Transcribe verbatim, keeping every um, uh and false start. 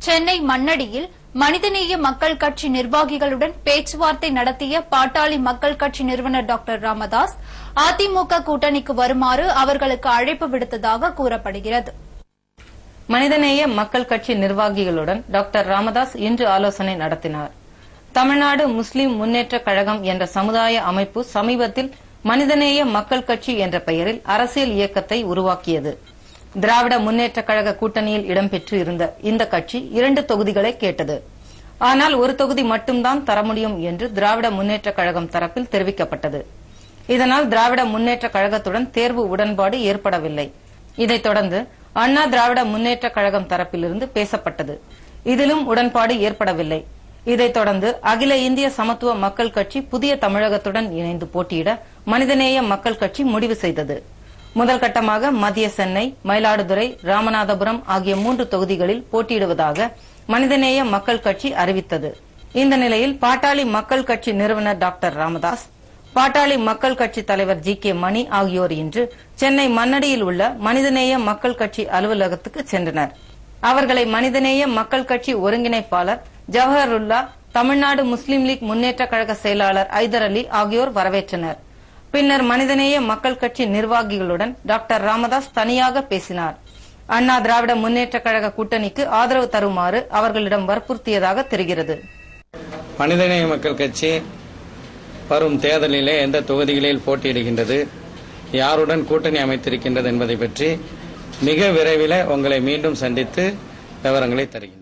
சென்னை மண்ணடியில் மனிதநேய மக்கள் கட்சி நிர்வாகிகளுடன் பேச்சுவார்த்தை நடத்திய பாட்டாளி மக்கள் கட்சி நிறுவனர் டாக்டர் ராமதாஸ் அதிமுக கூட்டணிக்கு வருமாறு அவர்களுக்கு அழைப்பு விடுத்ததாக கூறப்படுகிறது. மனிதநேய மக்கள் கட்சி நிர்வாகிகளுடன் டாக்டர் ராமதாஸ் இன்று ஆலோசனை நடத்தினார். தமிழ்நாடு முஸ்லிம் முன்னேற்ற கழகம் என்ற சமுதாய அமைப்பு சமீபத்தில் மனிதநேய மக்கள் கட்சி என்ற பெயரில் அரசியல் இயக்கத்தை உருவாக்கியது. திராவிட முன்னேற்ற கழக கூட்டணியில் இடம்பெற்று இருந்த இந்த கட்சி இரண்டு தொகுதிகளை கேட்டது. ஆனால் ஒரு தொகுதி மட்டும்தான் தர முடியும் என்று திராவிட முன்னேற்ற கழகம் தரப்பில் தெரிவிக்கப்பட்டது. இதனால் திராவிட முன்னேற்ற கழகத்துடன் தேர்வு உடன்பாடு ஏற்படவில்லை. இதைத் தொடர்ந்து அண்ணா திராவிட முன்னேற்ற கழகம் தரப்பிலிருந்து பேசப்பட்டது. இதிலும் உடன்பாடு ஏற்படவில்லை. இதைத் தொடர்ந்து அகில இந்திய சமத்துவ மக்கள் கட்சி புதிய தமிழகத்துடன் இணைந்து போட்டியிட மனிதநேய மக்கள் கட்சி முடிவு செய்தது. முதல் கட்டமாக மத்திய சென்னை, மயிலாடுதுறை, ராமநாதபுரம் ஆகிய மூன்று தொகுதிகளில் போட்டியிடுவதாக மனிதநேய மக்கள் கட்சி அறிவித்தது. இந்த நிலையில் பாட்டாளி மக்கள் கட்சி நிறுவனர் டாக்டர் ராமதாஸ், பாட்டாளி மக்கள் கட்சி தலைவர் ஜி கே மணி ஆகியோர் இன்று சென்னை மண்ணடியில் உள்ள மனிதநேய மக்கள் கட்சி அலுவலகத்துக்கு சென்றனர். அவர்களை மனிதநேய மக்கள் கட்சி ஒருங்கிணைப்பாளர் ஜவஹருல்லா, தமிழ்நாடு முஸ்லீம் லீக் முன்னேற்ற கழக செயலாளர் ஐதர் அலி ஆகியோர் வரவேற்றனர். பின்னர் மனிதநேய மக்கள் கட்சி நிர்வாகிகளுடன் டாக்டர் ராமதாஸ் தனியாக பேசினார். அண்ணா திராவிட முன்னேற்ற கழக கூட்டணிக்கு ஆதரவு தருமாறு அவர்களிடம் வற்புறுத்தியதாக தெரிகிறது. மனிதநேய மக்கள் கட்சி வரும் தேர்தலிலே எந்த தொகுதிகளில் போட்டியிடுகின்றது, யாருடன் கூட்டணி அமைத்திருக்கின்றது என்பதை பற்றி மிக விரைவில் உங்களை மீண்டும் சந்தித்து விவரங்களை தருகின்றனர்.